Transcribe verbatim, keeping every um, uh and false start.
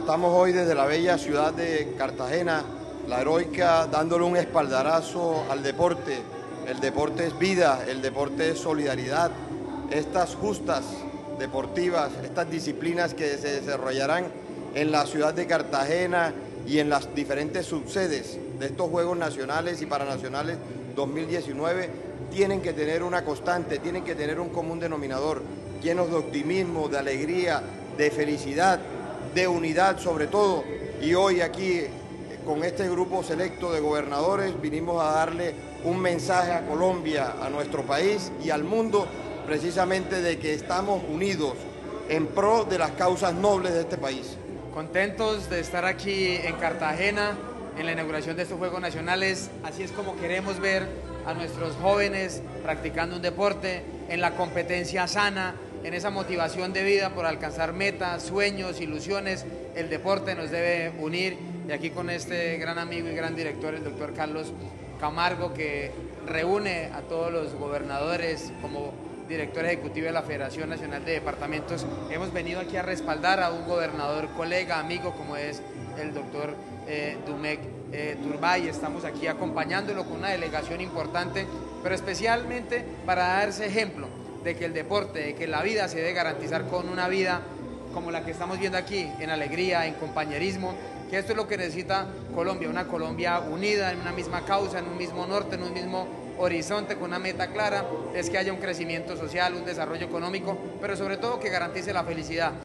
estamos hoy desde la bella ciudad de Cartagena, la heroica, dándole un espaldarazo al deporte. El deporte es vida, el deporte es solidaridad. Estas justas deportivas, estas disciplinas que se desarrollarán en la ciudad de Cartagena y en las diferentes subsedes de estos Juegos Nacionales y Paranacionales dos mil diecinueve, tienen que tener una constante, tienen que tener un común denominador, llenos de optimismo, de alegría, de felicidad, de unidad sobre todo. Y hoy aquí, con este grupo selecto de gobernadores, vinimos a darle un mensaje a Colombia, a nuestro país y al mundo, precisamente de que estamos unidos en pro de las causas nobles de este país. Contentos de estar aquí en Cartagena, en la inauguración de estos Juegos Nacionales. Así es como queremos ver a nuestros jóvenes practicando un deporte, en la competencia sana, en esa motivación de vida por alcanzar metas, sueños, ilusiones. El deporte nos debe unir, y aquí con este gran amigo y gran director, el doctor Carlos Camargo, que reúne a todos los gobernadores como director ejecutivo de la Federación Nacional de Departamentos. Hemos venido aquí a respaldar a un gobernador, colega, amigo, como es el doctor eh, Dumec eh, Turbay. Estamos aquí acompañándolo con una delegación importante, pero especialmente para darse ejemplo de que el deporte, de que la vida se debe garantizar con una vida como la que estamos viendo aquí, en alegría, en compañerismo, que esto es lo que necesita Colombia, una Colombia unida en una misma causa, en un mismo norte, en un mismo horizonte, con una meta clara, es que haya un crecimiento social, un desarrollo económico, pero sobre todo que garantice la felicidad.